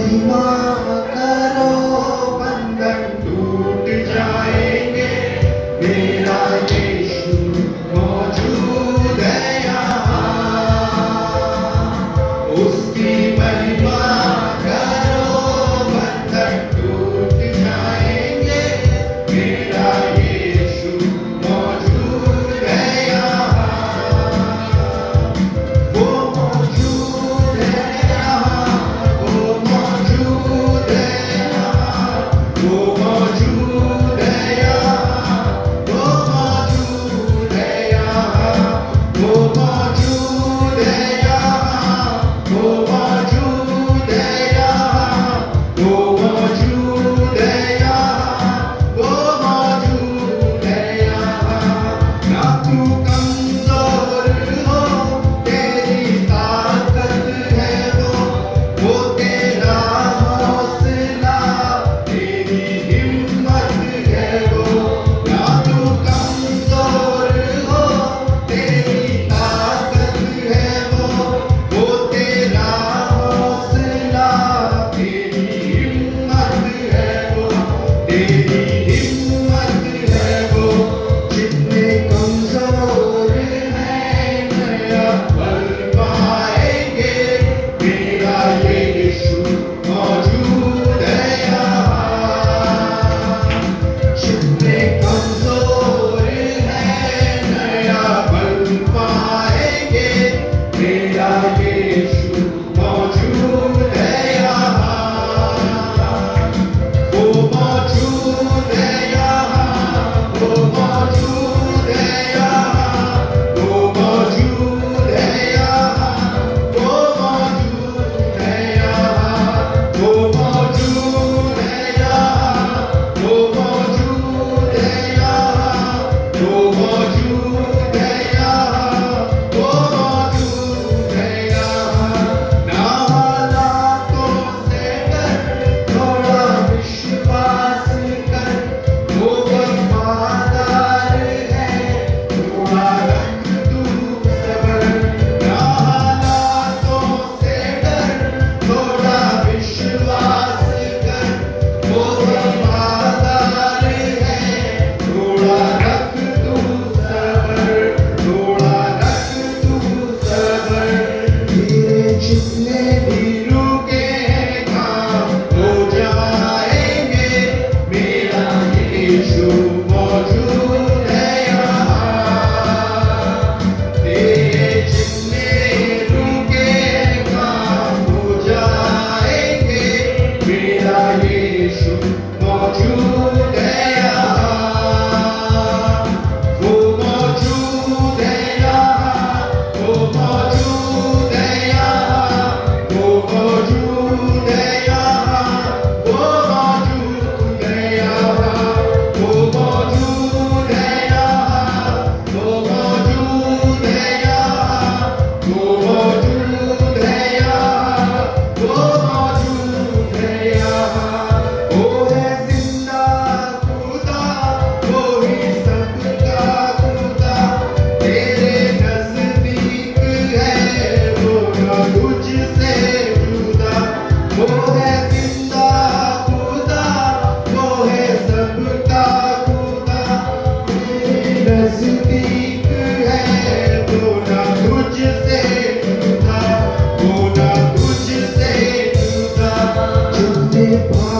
महिमा करो, बंधन टूट जाएंगे। मेरा यीशु मौजूद है यहाँ, उसकी महिमा करो, बंधन टूट जाएंगे। मेरा यीशु मौजूद है यहाँ, वो मौजूद है यहाँ, वो मौजूद है यहाँ, वो मौजूद है यहाँ, वो मौजूद है यहाँ, वो मौजूद है यहाँ, वो मौजूद है यहाँ, वो मौजूद है यहाँ, वो मौजूद है यहाँ। ना तू कमजोर हो, तेरी ताकत है वो तेरा हौसला, तेरी हिम्मत है वो। ना तू कमजोर हो, तेरी ताकत है वो तेरा हौसला, तेरी हिम्मत है वो, तेरी हिम्मत है वो। जितने कमजोर हैं नया बल पाएंगे। मेरा यीशु मौजूद है यहाँ, जितने कमजोर हैं नया बल पाएंगे। मेरा यीशु मौजूद है यहाँ, वो मौजूद है यहाँ, वो मौजूद है यहाँ, वो मौजूद है यहाँ, वो मौजूद है यहाँ, वो मौजूद है यहाँ, वो मौजूद है यहाँ, वो मौजूद है यहाँ, वो मौजूद है यहाँ। ना हालातों से डर, थोड़ा विश्वास कर, वो वफादार है, थोड़ा रख तू सब्र। ना हालातों से डर, थोड़ा विश्वास कर, वो वफादार है, थोड़ा रख तू सब्र, थोड़ा रख तू सब्र। ये जितने भी रुके हैं काम हो जाएंगे। मेरा यीशु मौजूद है यहाँ, तेरे जितने रुके हैं काम हो जाएंगे। मेरा यीशु मौजूद है यहाँ, वो मौजूद है यहाँ, वो मौजूद है यहाँ, वो मौजूद है यहाँ, वो मौजूद है यहाँ, वो मौजूद है यहाँ, वो मौजूद है यहाँ, वो मौजूद है यहाँ, वो मौजूद है यहाँ। वो है जिंदा खुदा, वो ही सबका खुदा, तेरे नजदीक है वो ना तुझसे जुदा। वो है जिंदा खुदा, वो है सबका खुदा, तेरे नजदीक है वो ना तुझसे जुदा, वो ना तुझसे जुदा। जितने